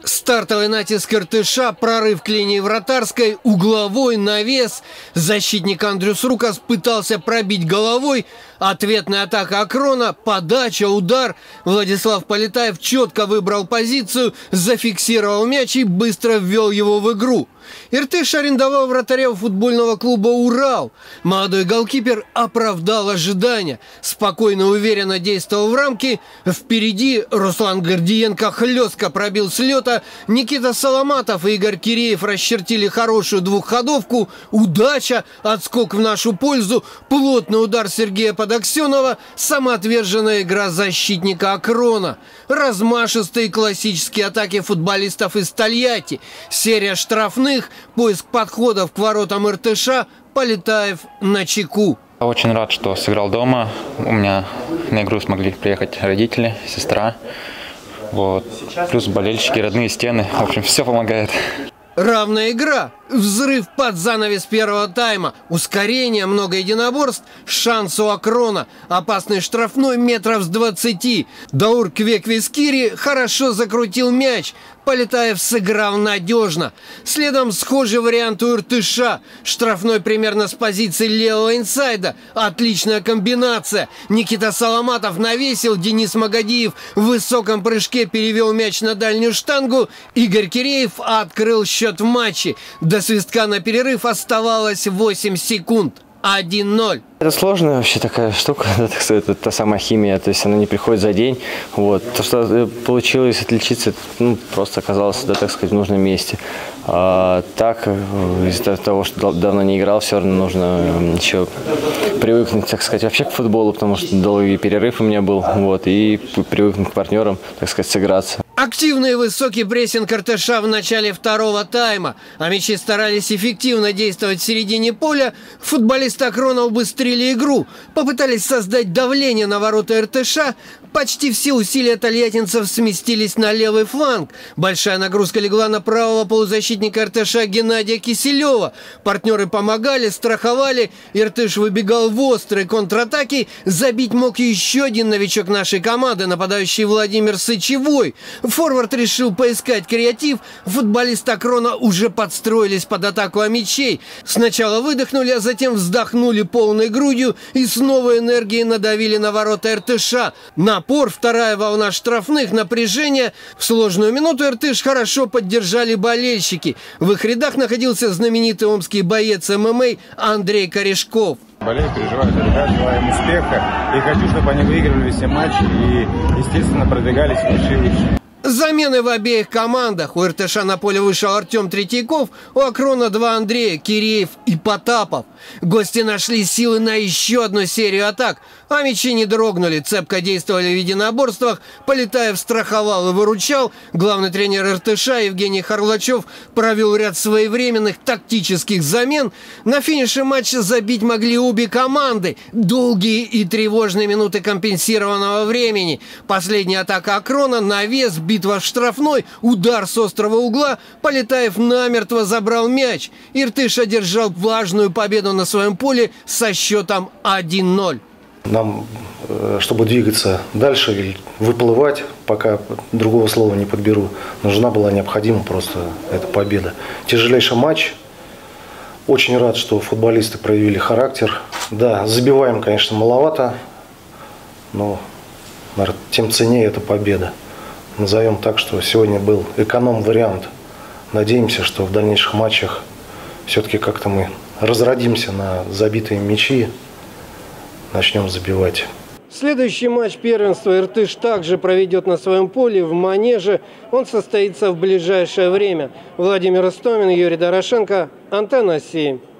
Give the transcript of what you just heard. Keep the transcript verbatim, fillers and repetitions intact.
Стартовый натиск Иртыша, прорыв к линии вратарской, угловой, навес. Защитник Андрюс Рукас пытался пробить головой. Ответная атака Акрона, подача, удар. Владислав Полетаев четко выбрал позицию, зафиксировал мяч и быстро ввел его в игру. Иртыш арендовал вратаря у футбольного клуба «Урал». Молодой голкипер оправдал ожидания. Спокойно, уверенно действовал в рамке. Впереди Руслан Гордиенко хлестко пробил с лета. Никита Соломатов и Игорь Киреев расчертили хорошую двухходовку. Удача, отскок в нашу пользу, плотный удар Сергея Подоксенова, самоотверженная игра защитника Акрона. Размашистые классические атаки футболистов из Тольятти. Серия штрафных, поиск подходов к воротам Иртыша, Полетаев начеку. Очень рад, что сыграл дома. У меня на игру смогли приехать родители, сестра. Вот. Плюс болельщики, родные стены. В общем, все помогает. Равная игра. Взрыв под занавес первого тайма. Ускорение, много единоборств. Шанс у Акрона. Опасный штрафной метров с двадцати. Даур Квеквискири хорошо закрутил мяч. Полетаев сыграл надежно. Следом схожий вариант у Иртыша. Штрафной примерно с позиции левого инсайда. Отличная комбинация. Никита Соломатов навесил. Денис Магадиев в высоком прыжке перевел мяч на дальнюю штангу. Игорь Киреев открыл счет в матче. До свистка на перерыв оставалось восемь секунд. один ноль. Это сложная вообще такая штука, это та самая химия, то есть она не приходит за день. Вот. То, что получилось отличиться, это, ну, просто оказалось, да, так сказать, в нужном месте. А так, из-за того, что давно не играл, все равно нужно еще привыкнуть, так сказать, вообще к футболу, потому что долгий перерыв у меня был, вот, и привыкнуть к партнерам, так сказать, сыграться. Активный высокий прессинг Иртыша в начале второго тайма. А мячи старались эффективно действовать в середине поля. Футболисты Акрона убыстрили игру. Попытались создать давление на ворота Иртыша. Почти все усилия тольяттинцев сместились на левый фланг. Большая нагрузка легла на правого полузащитника Иртыша Геннадия Киселева. Партнеры помогали, страховали. Иртыш выбегал в острые контратаки. Забить мог еще один новичок нашей команды, нападающий Владимир Сычевой. Форвард решил поискать креатив. Футболисты Акрона уже подстроились под атаку о мячей. Сначала выдохнули, а затем вздохнули полной грудью и с новой энергией надавили на ворота Иртыша. Напор, вторая волна штрафных, напряжение. В сложную минуту Иртыш хорошо поддержали болельщики. В их рядах находился знаменитый омский боец эм эм а Андрей Корешков. Болею, переживаю за ребят, желаю им успеха. И хочу, чтобы они выигрывали все матчи и, естественно, продвигались выше и выше. Замены в обеих командах. У Иртыша на поле вышел Артем Третьяков, у Акрона два Андрея, Киреев и Потапов. Гости нашли силы на еще одну серию атак, а мячи не дрогнули, цепко действовали в единоборствах. Полетаев страховал и выручал. Главный тренер Иртыша Евгений Харлачев провел ряд своевременных тактических замен. На финише матча забить могли обе команды. Долгие и тревожные минуты компенсированного времени. Последняя атака Акрона, навес, битва в штрафной, удар с острого угла. Полетаев намертво забрал мяч. Иртыш одержал важную победу на своем поле со счетом один ноль. Нам, чтобы двигаться дальше или выплывать, пока другого слова не подберу, нужна была необходима просто эта победа. Тяжелейший матч. Очень рад, что футболисты проявили характер. Да, забиваем, конечно, маловато, но, наверное, тем ценнее эта победа. Назовем так, что сегодня был эконом-вариант. Надеемся, что в дальнейших матчах все-таки как-то мы разродимся на забитые мячи, начнем забивать. Следующий матч первенства Иртыш также проведет на своем поле в Манеже. Он состоится в ближайшее время. Владимир Истомин, Юрий Дорошенко, Антенна семь.